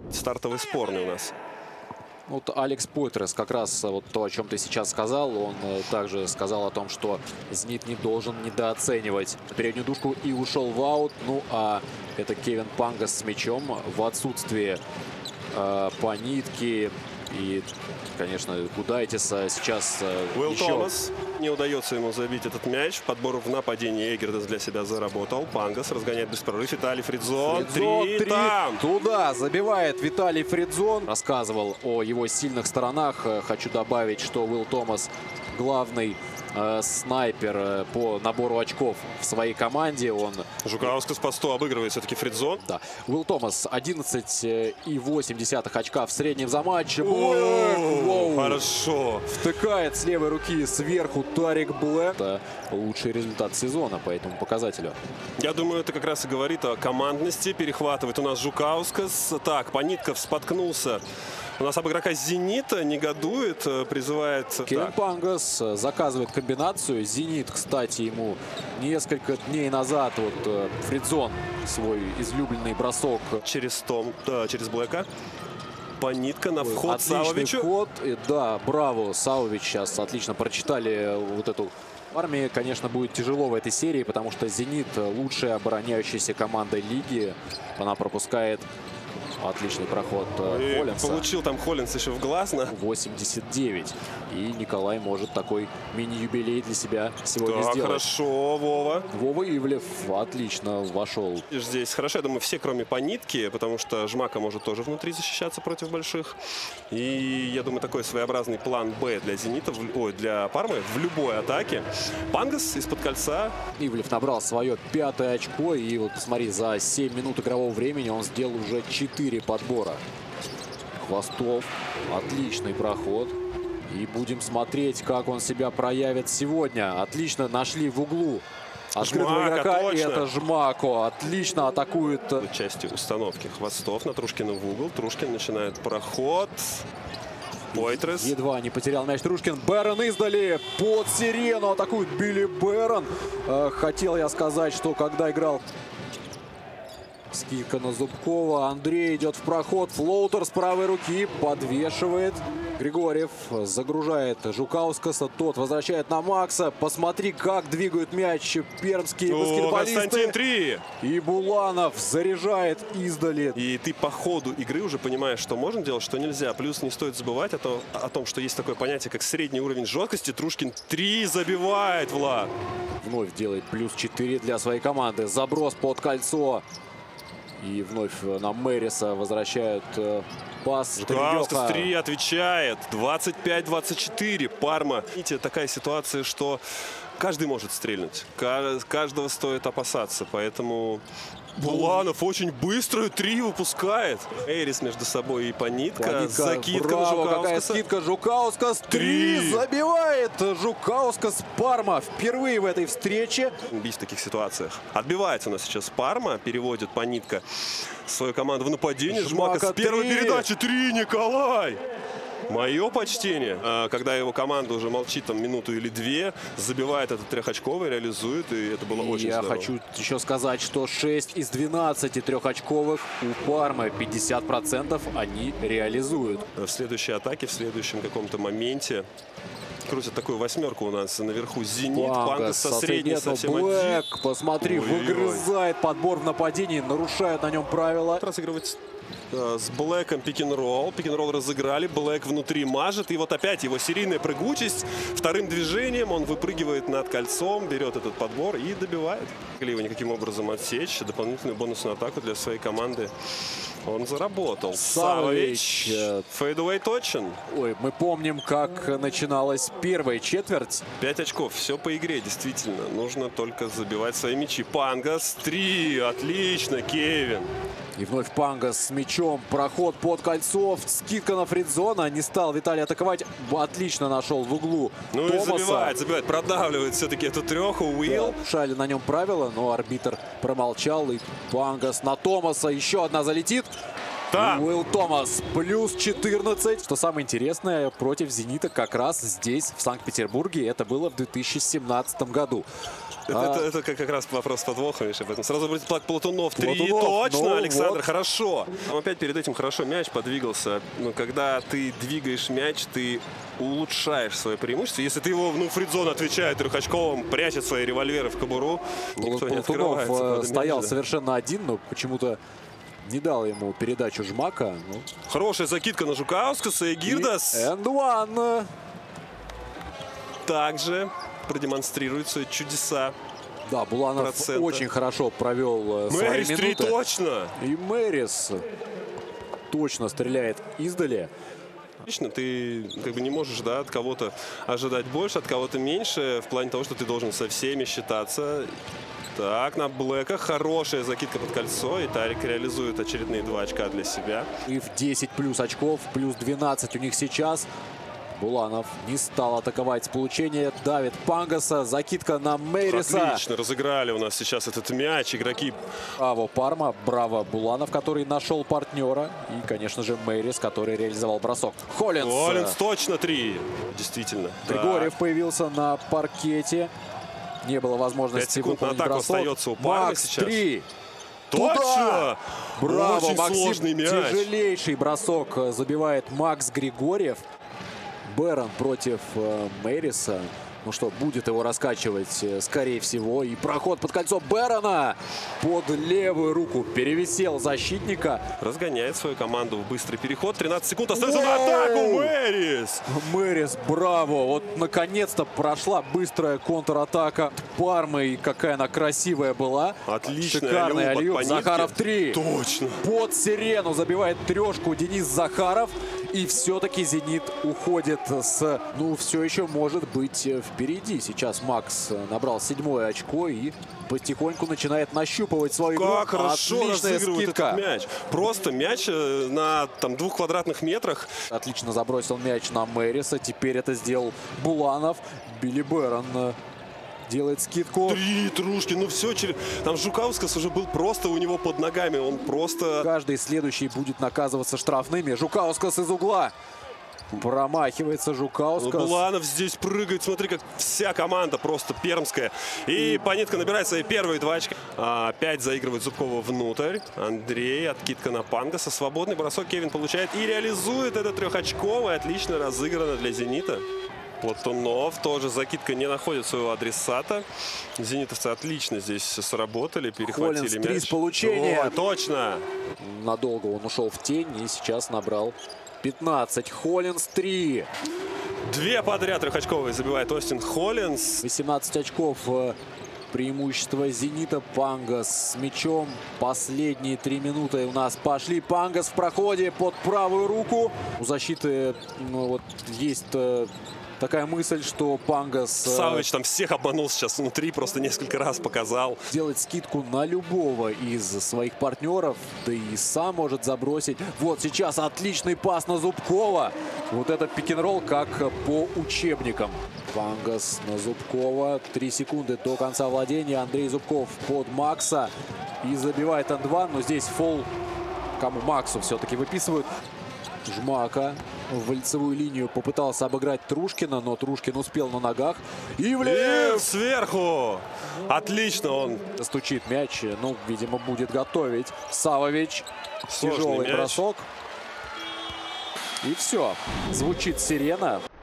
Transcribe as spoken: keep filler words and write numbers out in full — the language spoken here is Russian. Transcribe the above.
стартовый спорный у нас. Вот Алекс Пойтрес, как раз вот то, о чем ты сейчас сказал, он также сказал о том, что «Зенит» не должен недооценивать переднюю дужку и ушел в аут. Ну а это Кевин Пангас с мячом в отсутствии э, Панитки и, конечно, Гудайтиса. Сейчас э, Уилл еще... Томас. Не удается ему забить этот мяч. Подбор в нападении Эгердес для себя заработал. Пангас разгоняет без прорыва. Виталий Фридзон. Фридзон Три, три. Там. Туда забивает Виталий Фридзон. Рассказывал о его сильных сторонах. Хочу добавить, что Уилл Томас главный э, снайпер э, по набору очков в своей команде. Он... Жукаускас по сто обыгрывает все-таки Фридзон. Да. Уилл Томас одиннадцать и восемь десятых очка в среднем за матч. О, хорошо. Втыкает с левой руки сверху Тарик Блэк. Это лучший результат сезона по этому показателю. Я думаю, это как раз и говорит о командности. Перехватывает у нас Жукаускас. Так, Панитков споткнулся. У нас об игрока «Зенита» негодует, призывает... Кевин Пангас заказывает комбинацию. «Зенит», кстати, ему несколько дней назад вот Фридзон свой излюбленный бросок. Через Том, да, через Блэка. Панитка на вход Отличный Савовичу. вход. И, да, браво, Савович сейчас отлично прочитали вот эту... Армии, конечно, будет тяжело в этой серии, потому что «Зенит» лучшая обороняющаяся команда лиги. Она пропускает... Отличный проход И Холлинса. Получил там Холлинс еще в глаз. На... восемьдесят девять. И Николай может такой мини-юбилей для себя сегодня да, сделать. Хорошо, Вова. Вова Ивлев отлично вошел. Здесь хорошо, я думаю, все, кроме Панитки, потому что Жмака может тоже внутри защищаться против больших. И я думаю, такой своеобразный план Б для «Зенита», ой, для Пармы в любой атаке. Пангас из-под кольца. Ивлев набрал свое пятое очко. И вот посмотри, за семь минут игрового времени он сделал уже четыре подбора. Хвостов. Отличный проход. И будем смотреть, как он себя проявит сегодня. Отлично нашли в углу открытого Жмака, игрока. точно. И это Жмако. Отлично атакует. В части установки Хвостов на Трушкина в угол. Трушкин начинает проход. Пойтрес. Едва не потерял мяч Трушкин. Бэрон издали под сирену. Атакует Билли Бэрон. Э, хотел я сказать, что когда играл... Скидка на Зубкова. Андрей идет в проход. Флоутер с правой руки. Подвешивает. Григорьев загружает Жукаускаса. Тот возвращает на Макса. Посмотри, как двигают мяч пермские О, баскетболисты. Константин три. И Буланов заряжает издали. И ты по ходу игры уже понимаешь, что можно делать, что нельзя. Плюс не стоит забывать о том, о том, что есть такое понятие, как средний уровень жесткости. Трушкин три забивает, Влад. Вновь делает плюс четыре для своей команды. Заброс под кольцо. И вновь на Мэриса возвращают э, пас. Жукаускас три отвечает. двадцать пять двадцать четыре. Парма. Видите, такая ситуация, что каждый может стрельнуть. Каждого стоит опасаться. Поэтому Буланов очень быстро три выпускает. Эйрис между собой и Панитка. Панитка. Закидка Браво, на Жукаускаса. какая скидка. Жукаускас три Три. забивает. Жукаускас Парма впервые в этой встрече. Бить в таких ситуациях. Отбивается у нас сейчас Парма. Переводит Панитка свою команду в нападение. Жмака, Жмака с первой три. передачи. Три, Николай! Мое почтение. А, когда его команда уже молчит там минуту или две, забивает этот трехочковый, реализует, и это было И очень я здорово. хочу еще сказать, что шесть из двенадцати трехочковых у Пармы. пятьдесят процентов они реализуют. В следующей атаке, в следующем каком-то моменте крутят такую восьмерку у нас наверху. «Зенит», Пангас со средней нет, совсем Блэк, один. посмотри, Ой-ой-ой. выгрызает подбор в нападении, нарушает на нем правила. Разыгрывать э, с Блэком пик-н-ролл. Пик-н-ролл разыграли. Блэк внутри мажет. И вот опять его серийная прыгучесть. Вторым движением он выпрыгивает над кольцом, берет этот подбор и добивает. Или его никаким образом отсечь. Дополнительную бонусную атаку для своей команды он заработал. Савович. Савович. Фейдуэй точен. Ой, мы помним, как начиналась первая четверть. Пять очков. Все по игре, действительно. Нужно только забивать свои мячи. Пангас. Три. Отлично, Кевин. И вновь Пангас с мячом. Проход под кольцо. Скидка на Фридзона. Не стал Виталий атаковать. Отлично нашел в углу Ну Томаса. и забивает, забивает. Продавливает все-таки эту треху. Уилл. Да, шали на нем правила, но арбитр промолчал. И Пангас на Томаса. Еще одна залетит. Да. Уилл Томас плюс четырнадцать. Что самое интересное, против «Зенита» как раз здесь, в Санкт-Петербурге, это было в две тысячи семнадцатом году. Это, А... это, это как, как раз вопрос подвоха, Миша. Поэтому сразу будет плак Платунов. Три, Платунов, точно, ну, Александр, вот. хорошо. Там опять перед этим хорошо мяч подвигался. Но когда ты двигаешь мяч, ты улучшаешь свое преимущество. Если ты его, ну, фридзон отвечает трехочковым, прячет свои револьверы в кобуру, никто не Платунов открывается. стоял мяч, да. совершенно один, но почему-то не дал ему передачу Жмака. Ну. Хорошая закидка на Жукаускаса и Гирдас. энд один. Также продемонстрирует свои чудеса. Да, Буланов Процента. очень хорошо провел свои Мэрис три минуты. точно. И Мэрис точно стреляет издали. Лично ты как бы не можешь, да, от кого-то ожидать больше, от кого-то меньше, в плане того, что ты должен со всеми считаться. Так, на Блэка хорошая закидка под кольцо, и Тарик реализует очередные два очка для себя. И в десять плюс очков, плюс двенадцать у них сейчас. Буланов не стал атаковать с получения. Давит Пангаса. Закидка на Мэриса. Отлично, разыграли у нас сейчас этот мяч. Игроки. Браво Парма, браво Буланов, который нашел партнера. И, конечно же, Мэрис, который реализовал бросок. Холлинс. Холлинс точно три. Действительно. Григорьев Да. появился на паркете. Не было возможности секунд на выполнить атаку бросок. остается у Пармы Макс сейчас. три. Точно! Туда! Браво, Очень Максим. сложный мяч. Тяжелейший бросок забивает Макс Григорьев. Бэрон против э, Мэриса. Ну что, будет его раскачивать, э, скорее всего. И проход под кольцо Бэрона под левую руку. Перевисел защитника. Разгоняет свою команду в быстрый переход. тринадцать секунд остается на атаку. Мэрис! Мэрис, браво! Вот наконец-то прошла быстрая контратака Пармы. И какая она красивая была. Отличный Шикарный аллюп от аллюп. Панитки. Захаров три. Точно. Под сирену забивает трешку Денис Захаров. И все-таки «Зенит» уходит с... Ну, все еще может быть впереди. Сейчас Макс набрал седьмое очко и потихоньку начинает нащупывать свою игру. Как хорошо Отличная разыгрывает скидка. этот мяч. Просто мяч э, на там, двух квадратных метрах. Отлично забросил мяч на Мэриса. Теперь это сделал Буланов. Билли Бэрон э, делает скидку. Три трушки, ну все. Через... Там Жукаускас уже был просто у него под ногами. Он просто... Каждый следующий будет наказываться штрафными. Жукаускас из угла. Промахивается Жукаускас. Ну, Буланов здесь прыгает. Смотри, как вся команда просто пермская. И Панитка набирает свои первые два очка. А, опять заигрывает Зубкова внутрь. Андрей, откидка на Пангаса. Свободный бросок Кевин получает и реализует этот трехочковый. Отлично разыграно для «Зенита». Платунов тоже закидка не находит своего адресата. Зенитовцы отлично здесь сработали, перехватили Холлинс мяч. три с получения. О, точно. Надолго он ушел в тень и сейчас набрал пятнадцать. Холлинс три. Две подряд трехочковые забивает Остин Холлинс. восемнадцать очков. Преимущество «Зенита». Пангас с мячом. Последние три минуты у нас пошли. Пангас в проходе под правую руку. У защиты ну, вот, есть э, такая мысль, что Пангас... Э, Савович там всех обманул сейчас внутри, просто несколько раз показал. Делать скидку на любого из своих партнеров, да и сам может забросить. Вот сейчас отличный пас на Зубкова. Вот это пик-н-ролл как по учебникам. Пангас на Зубкова. Три секунды до конца владения. Андрей Зубков под Макса. И забивает энд один. Но здесь фол кому? Максу все-таки выписывают. Жмака в лицевую линию попытался обыграть Трушкина, но Трушкин успел на ногах. И влево! Сверху! Отлично он. Стучит мяч. Ну, видимо, будет готовить. Савович. Сложный Тяжелый мяч. бросок. И все. Звучит сирена.